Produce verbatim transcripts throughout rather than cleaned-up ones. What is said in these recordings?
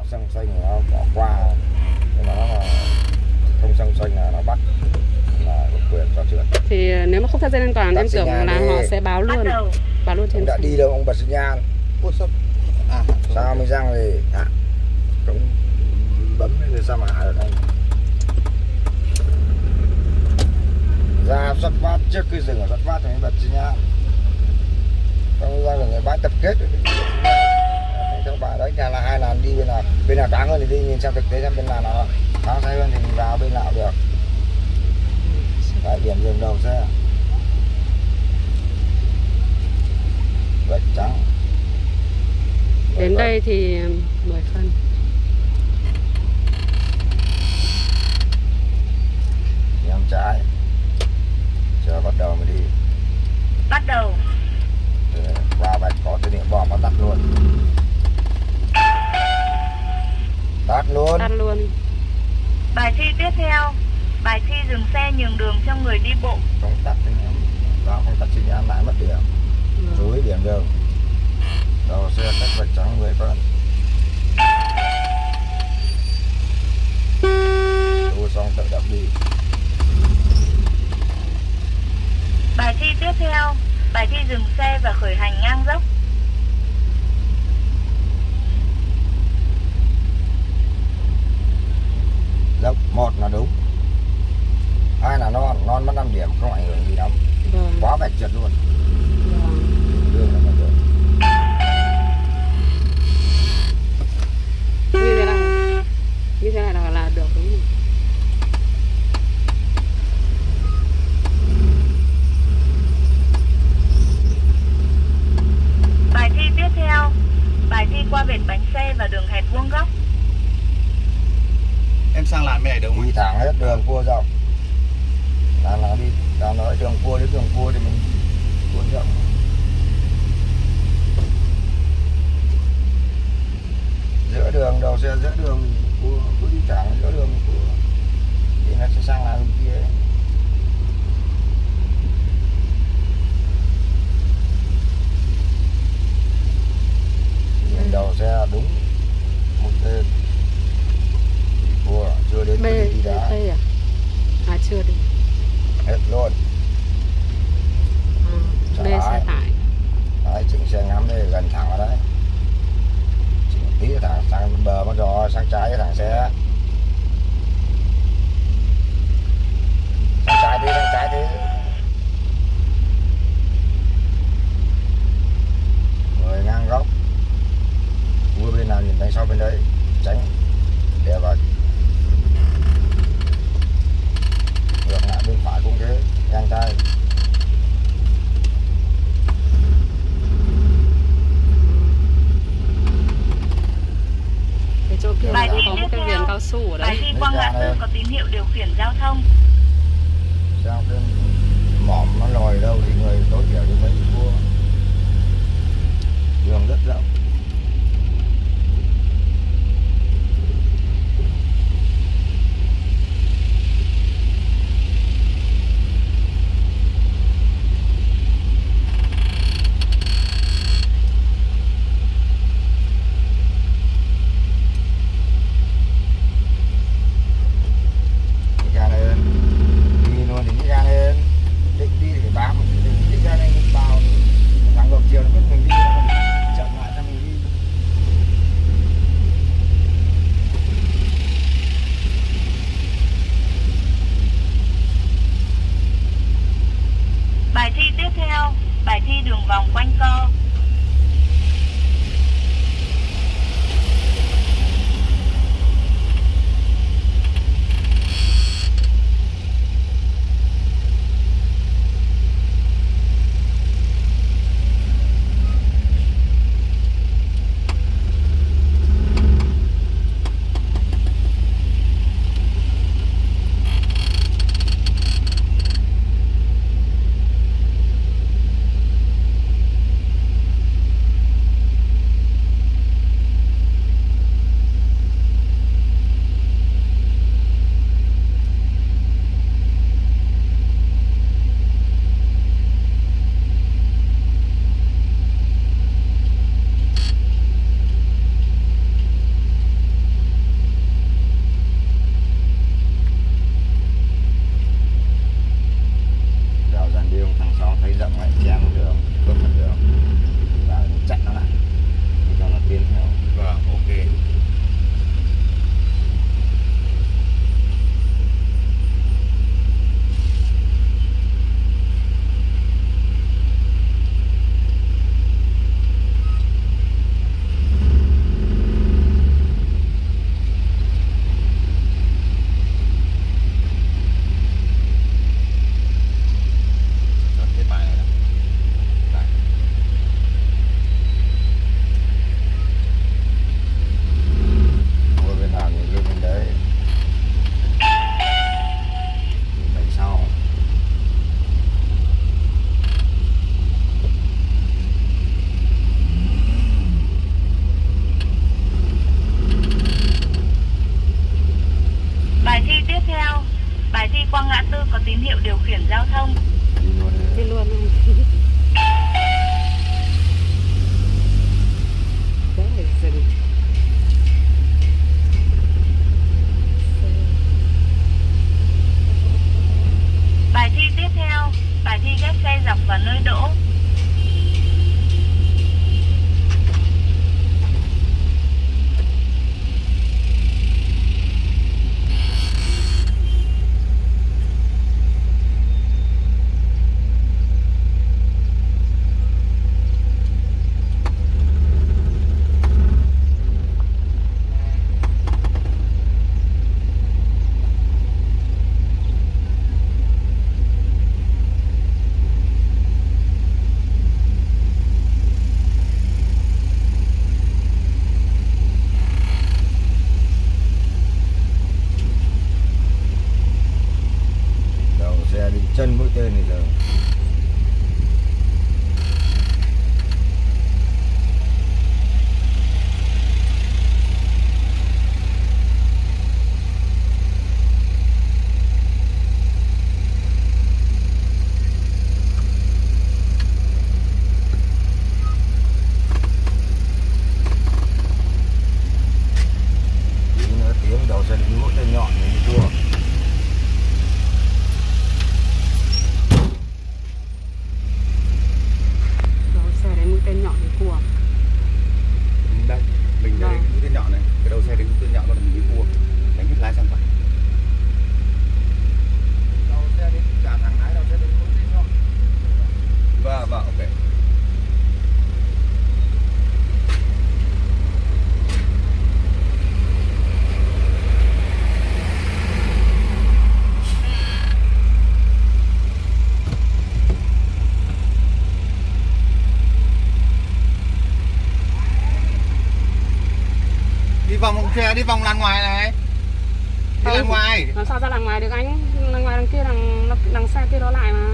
xăng xanh nó bỏ qua, nhưng mà nó là không xăng xanh là nó bắt là có quyền cho trượt. Thì nếu mà không thắt dây an toàn em tưởng là họ sẽ báo luôn, báo luôn trên đã đi đâu ông bật xi nhan. À, sao mới răng thì à, cũng bấm thì sao mà hạ được anh. Ra xuất phát trước khi dừng ở xuất phát thì mới bật xi nhan. Không ra được người bãi tập kết rồi. Theo bạn đấy nhà là hai làn đi bên nào bên nào đáng hơn thì đi nhìn xem thực tế xem bên nào nó đáng say hơn thì mình vào bên nào được. Tại điểm dừng đầu xe vạch trắng. Đến Rồi, đây thì mười phân. nhắm trái. Chờ bắt đầu mới đi. Bắt đầu. Để qua vạch có cái điểm bom nó tắt luôn. Tắt luôn. Tắt luôn. Bài thi tiếp theo. Bài thi dừng xe nhường đường cho người đi bộ. Không tắt thì đó không tắt xi nhan lại mất điểm. Rúi điểm đường. Đầu xe cách vạch trắng mười phân. Đua xong tự động đi. Bài thi tiếp theo. Bài thi dừng xe và khởi hành ngang dốc. Dốc một là đúng. Hai là non, non mất năm điểm không ảnh hưởng gì lắm. Vâng. Quá vạch trượt luôn. Vâng. Đường là được. Như thế này, như thế này là, là được đúng không? Bài thi tiếp theo. Bài thi qua vệt bánh xe và đường hẹp vuông góc. Em sang làn bên này được không? Đi thẳng hết đường cua rộng. Là nó đi, là nói đường cua đến đường cua thì mình cua rộng. Giữa đường, đầu xe giữa đường cua, cứ đi thẳng giữa đường cua. Thì nó sẽ sang làn bên kia. Nhìn đầu xe đúng một tên. Cua chưa đến B, đi đá. B à? À chưa đi. Hết luôn. À, B Trái. xe tải. Đấy, chỉnh xe ngắm đây gần thẳng vào đấy. Chỉnh tí thẳng sang bờ mất rồi, sang trái cái thẳng xe. Sang trái đi, sang trái đi. Người ngang góc. Mua bên nào nhìn thấy sau bên đấy. Tránh để vào. Ngược lại bên phải cũng thế, ngang tay. Cái chỗ kia Bài cũng thi có một tiếp cái theo. viền cao su ở Bài đấy. thi qua ngã tư có tín hiệu điều khiển giao thông. Sao cái mỏm nó lòi đâu thì người tối thiểu như mấy cua. Đường rất rộng. Chiều nó biết mình đi nó chậm lại cho mình có tín hiệu điều khiển giao thông. Đi luôn Đi đi. luôn không? Đấy là dừng. Bài thi tiếp theo, bài thi ghép xe dọc vào nơi đỗ. Đầu xe đi chân mũi tên này giờ. Tí nữa tiếng đầu xe đến mũi tên nhọn này đi cua. Đó, xe đến mũi tên nhọn thì cua. Đây, mình Vâng. đến mũi tên nhọn này, cái đầu xe đến mũi tên nhọn là mình đi cua, đánh hết lái sang phải. Đầu xe đến cả thằng lái đầu xe đến mũi tên nhọn. Vâng, vâng, ok. Đi vòng xe, đi vòng làn ngoài này. Đi làn ngoài. Làm sao ra làn ngoài được anh? Làn ngoài đằng kia, đằng đằng xe kia đó lại mà.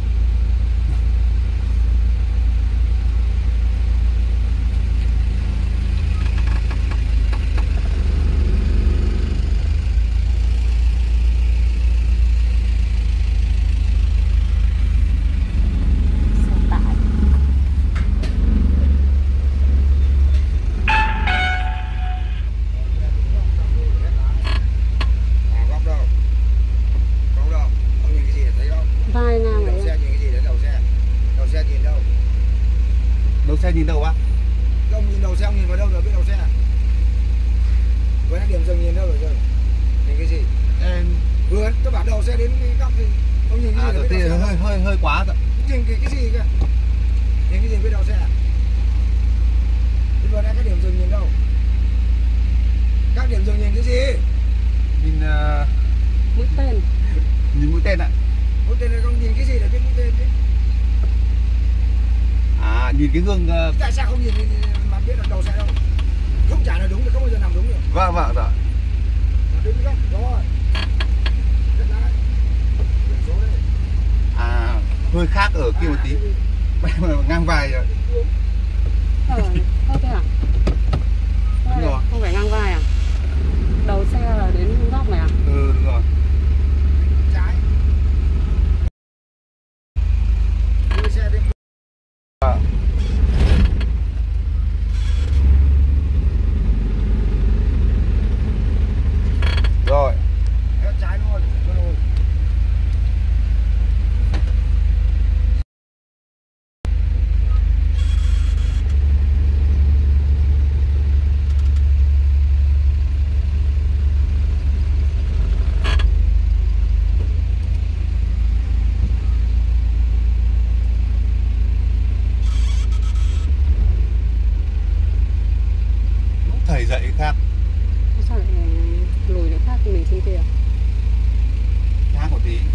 Xe tải. À, góc đâu? Góc đâu? Ông nhìn cái gì để thấy không? Vai ngang Đầu vậy. xe nhìn cái gì đấy đầu xe? Đầu xe nhìn đâu? Đầu xe nhìn đâu á? Ông nhìn đầu xe, ông nhìn vào đâu rồi biết đầu xe? Với điểm dừng nhìn đâu rồi giờ? Nhìn cái gì? Em... Vừa, tôi bảo đầu xe đến cái góc gì? Ông nhìn cái À, gì đầu để biết tiên đầu xe? hơi hơi hơi quá rồi. Nhìn cái, cái gì kìa? Nhìn cái gì biết đầu xe? Thế vừa nãy các điểm dừng nhìn đâu? Các điểm dừng nhìn cái gì? Nhìn uh, Mũi tên. nhìn mũi tên ạ. Mũi tên này không nhìn cái gì để biết mũi tên chứ? À, nhìn cái gương uh... Tại sao không nhìn, nhìn, nhìn mà biết là đầu xe đâu? Không trả là đúng thì không bao giờ nằm đúng được. Vâng, vâng, rồi. Nằm đúng không? Rồi. Rất lái. Biển số đây. À, hơi khác ở kia một tí. Ngang vai rồi. Ờ, thôi thế à? Đúng rồi. Không phải ngang vai à? Đầu xe là đến góc này à? Ừ, đúng rồi. Trái. Đưa xe đến. À. Rồi. Hết trái luôn. Rồi. Thầy dạy khác. Sao lại lùi được khác mình trên kia? Khác một tí.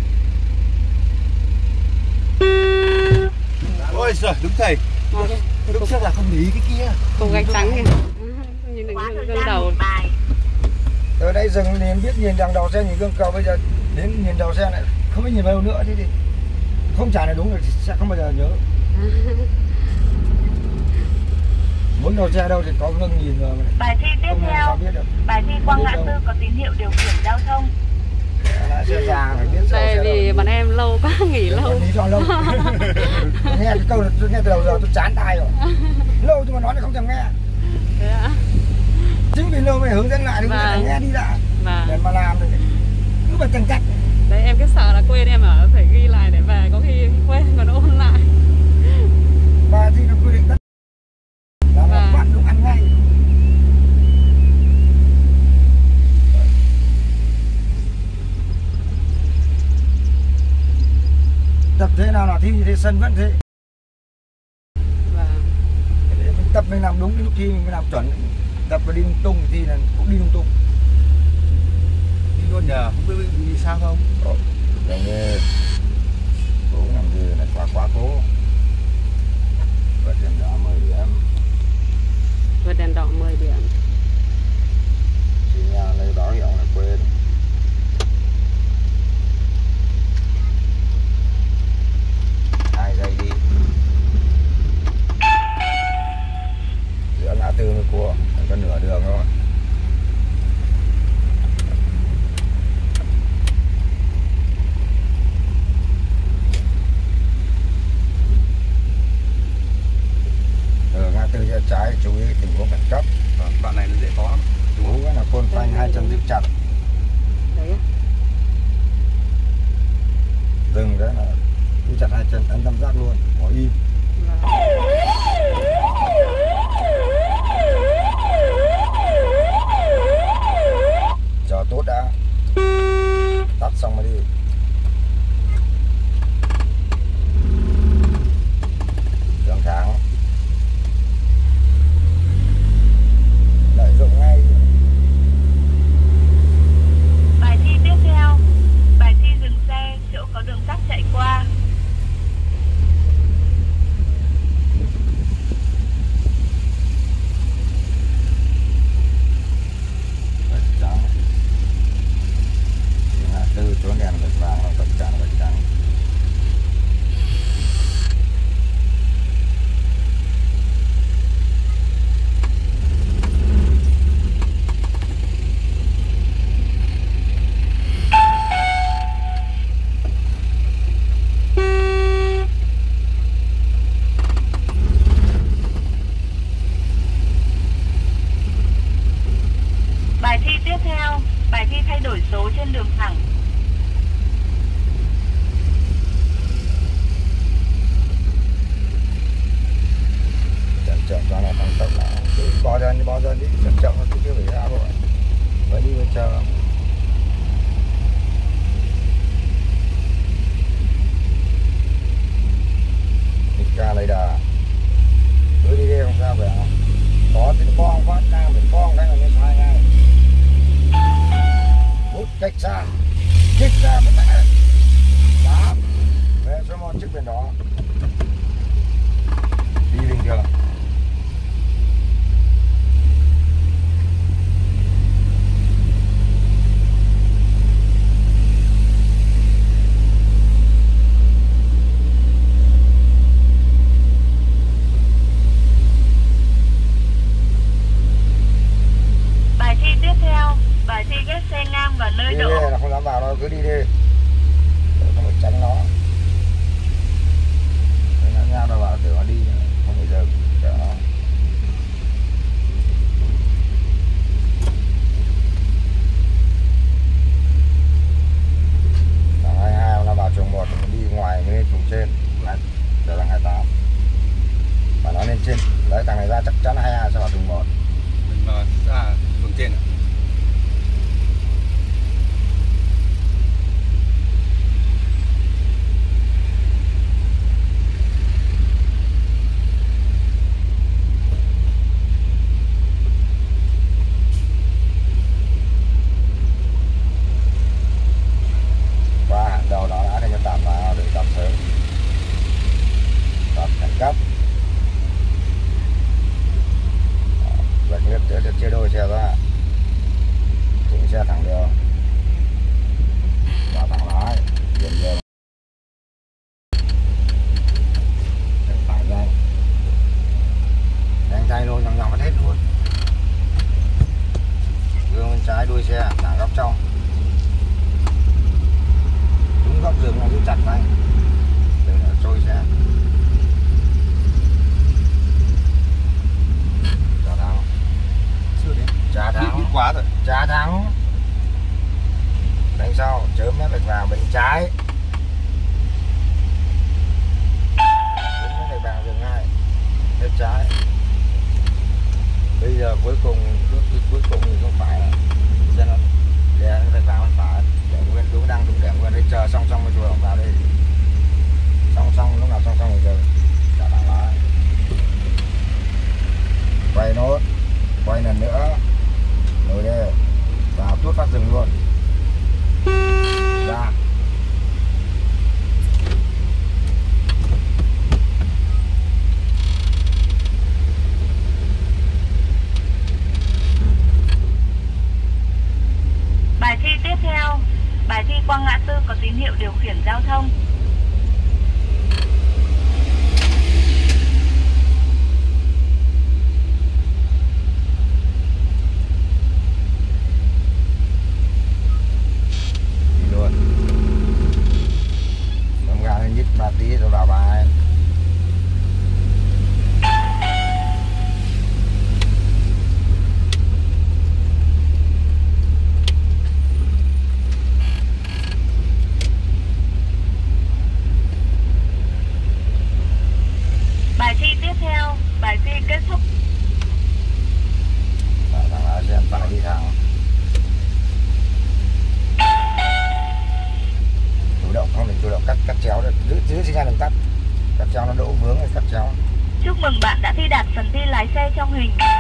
Ôi giời, đúng thầy. Ok. Lúc trước là không để ý cái kia. Cục gạch trắng kìa. Nhìn được Quá thời gương gian đầu. một bài. Từ đây dừng liền biết nhìn đằng đầu xe nhìn gương cầu, bây giờ đến nhìn đầu xe lại không biết nhìn vào đâu nữa, thế thì không trả là đúng rồi thì sẽ không bao giờ nhớ. Muốn đầu xe đâu thì có gương nhìn rồi mà Bài thi tiếp không làm sao theo, biết được. bài thi qua ngã tư có tín hiệu điều khiển giao thông. Lái xe già phải biết giờ Tại xe vì đâu. bọn em lâu quá, nghỉ Đừng lâu. có lý do lâu. Tôi nghe cái câu là tôi nghe từ đầu giờ tôi chán tai rồi. Lâu nhưng mà nói thì không thèm nghe. Thế ạ? Chính vì lâu mới hướng dẫn lại, hướng dẫn lại Vâng. nghe đi đã. Vâng. Để mà làm thì cứ phải chân chắc. Đấy em cứ sợ là quên, em ở phải ghi lại để về, có khi quên còn ôn lại. Và thì nó quy định tất là một Vâng. phát đúng ăn ngay. Tập thế nào là thi thì sân vẫn thế. Vâng. Để mình tập mình làm đúng cái lúc thi mình mới làm chuẩn. Tập và đi lung tung thì là cũng đi lung tung. Đi luôn nhờ, không biết bị sao không? Ồ, giống như cố làm gì là quá quá cố. Và đèn đỏ mười điểm. Vượt đèn đỏ mười điểm. Chỉ nhà lấy báo hiệu là quên. Hai giây đi. Giữa ngã tư mới cua, còn nửa đường thôi. Ở ngã tư ra trái chú ý cái tình huống khẩn cấp. Vâng, đoạn này nó dễ có lắm. Đúng không? Cái là côn phanh hai chân giữ chặt. Đấy á. Dừng cái là giữ chặt hai chân ấn tam giác luôn, ngồi im. Vâng. Chờ tốt đã. Tắt xong mới đi. Đường thẳng. Lợi dụng ngay. Bài thi tiếp theo. Bài thi dừng xe, chỗ có đường sắt chạy qua. Vạch trắng. Ngã tư chỗ đèn vạch vàng là vạch trắng, vạch trắng. Bài thi tiếp theo. Bài thi thay đổi số trên đường thẳng. Chậm chậm cho nó tăng tốc lại. Cứ bò dần đi, bò dần đi. Chậm chậm nó cứ chưa phải ra rồi. Phải đi vào chờ. Đi ca lấy đà. Cứ đi đi không sao vậy không? Có thì nó bong phát ra, mình bong cái là nó sai ngay. Hút cách xa. Kích ra mới tệ. Đó. Về số một chiếc biển đỏ. Đi bình thường. Bài thi tiếp theo. Bài thi ghép xe ngang vào nơi Đi đi, đỗ. là không dám vào đâu, cứ đi đi. Để không phải tránh nó. Để nó nhau đâu vào, để nó đi, không phải dừng. Để nó. Thằng hai mươi hai nó vào trường một, nó đi ngoài mới lên trường trên. Đấy, để thằng hai mươi tám. Mà nó lên trên, đấy thằng này ra chắc chắn hai mươi hai sẽ vào trường một. Mình vào ra đường trên ạ. Qua hạn đầu đó đã thì mới tạm vào để tạm sớm. Tạm khẩn cấp. Vạch liệt để chia đôi xe ra. Chỉnh xe thẳng đường. Và thẳng lái. Chuyển đường. Để phải nhanh. Nhanh tay luôn, nhòng nhòng hết hết luôn. Gương bên trái đuôi xe, thẳng góc trong. góc rừng này giữ chặt này để nó trôi xe. Chả thắng. Chưa đến. Chả Đi, đi thắng. quá rồi. Chả thắng. Đánh sau chớm mép gạch vào bên trái. Chớm mép gạch vào dừng ngay bên trái. Bây giờ cuối cùng cuối, cuối cùng thì không phải là xe nó để gạch vào bên phải, để nguyên đúng đang đúng để nguyên đấy chờ song song với chùa vào đây, song song lúc nào song song rồi chả thắng lại. Quay nốt, quay lần nữa rồi đây vào tuốt phát rừng luôn ra. Bài thi tiếp theo, bài thi qua ngã tư có tín hiệu điều khiển giao thông. Đi luôn. Bấm ga lên nhích ba tí rồi vào bài. Bài thi tiếp theo, bài thi kết thúc. Thằng lái xe phải đi thẳng. Chủ động không được chủ động cắt cắt chéo được, giữ giữ xi nhan đừng cắt. Cắt chéo nó đổ vướng rồi cắt chéo. Chúc mừng bạn đã thi đạt phần thi lái xe trong hình.